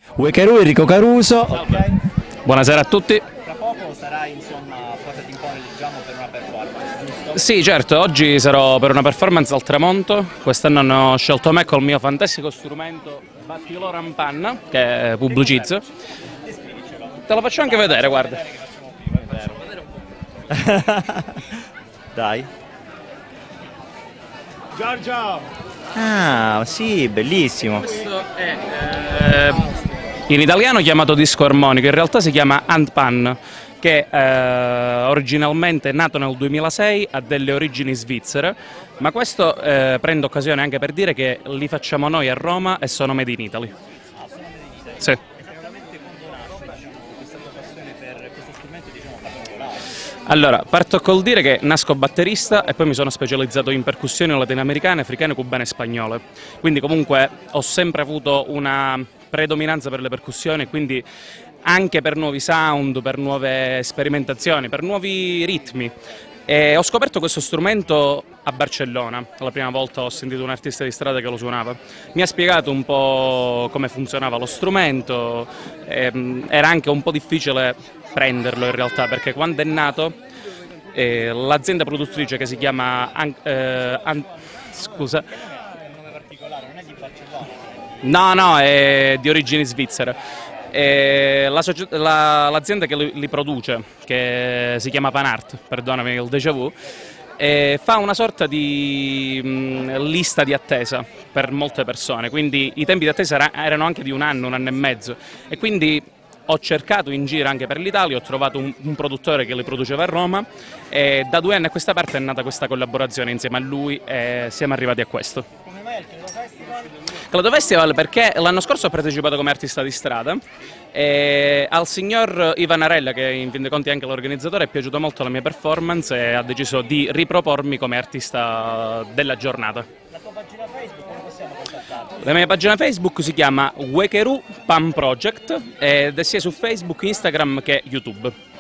Wekeru, Enrico Caruso. Ok. Buonasera a tutti. Tra poco sarai, insomma, cosa ti impone, diciamo, per una performance, giusto? Sì, certo, oggi sarò per una performance al tramonto. Quest'anno hanno scelto me col mio fantastico strumento Battilo Rampanna, che pubblicizzo. Descrivicelo. Te lo faccio anche vedere, guarda. Che facciamo qui, vai, facciamo vedere un po'. Dai. Giorgio! Ah, sì, bellissimo. Questo è in italiano chiamato disco armonico, in realtà si chiama handpan, che originalmente è nato nel 2006, ha delle origini svizzere, ma questo prendo occasione anche per dire che li facciamo noi a Roma e sono made in Italy. Sì. È veramente quando nasce, diciamo, questa tua passione per questo strumento, diciamo, particolare. Allora, parto col dire che nasco batterista e poi mi sono specializzato in percussioni latinoamericane, africane, cubane e spagnole. Quindi comunque ho sempre avuto una predominanza per le percussioni, quindi anche per nuovi sound, per nuove sperimentazioni, per nuovi ritmi. E ho scoperto questo strumento a Barcellona, la prima volta ho sentito un artista di strada che lo suonava. Mi ha spiegato un po' come funzionava lo strumento, era anche un po' difficile prenderlo in realtà, perché quando è nato l'azienda produttrice che si chiama scusa, È un nome particolare, non è di Barcellona. no, è di origini svizzere. L'azienda che li produce, che si chiama Panart, perdonami il déjà vu, fa una sorta di lista di attesa per molte persone, quindi i tempi di attesa erano anche di un anno e mezzo, e quindi ho cercato in giro anche per l'Italia, ho trovato un produttore che li produceva a Roma e da 2 anni a questa parte è nata questa collaborazione insieme a lui e siamo arrivati a questo. Come mai il Credo Festival? Claudio Festival perché l'anno scorso ho partecipato come artista di strada e al signor Ivanarella, che in fin dei conti è anche l'organizzatore, è piaciuta molto la mia performance e ha deciso di ripropormi come artista della giornata. La tua pagina Facebook, come possiamo contattarti? La mia pagina Facebook si chiama Wekeru Pan Project ed è sia su Facebook, Instagram che YouTube.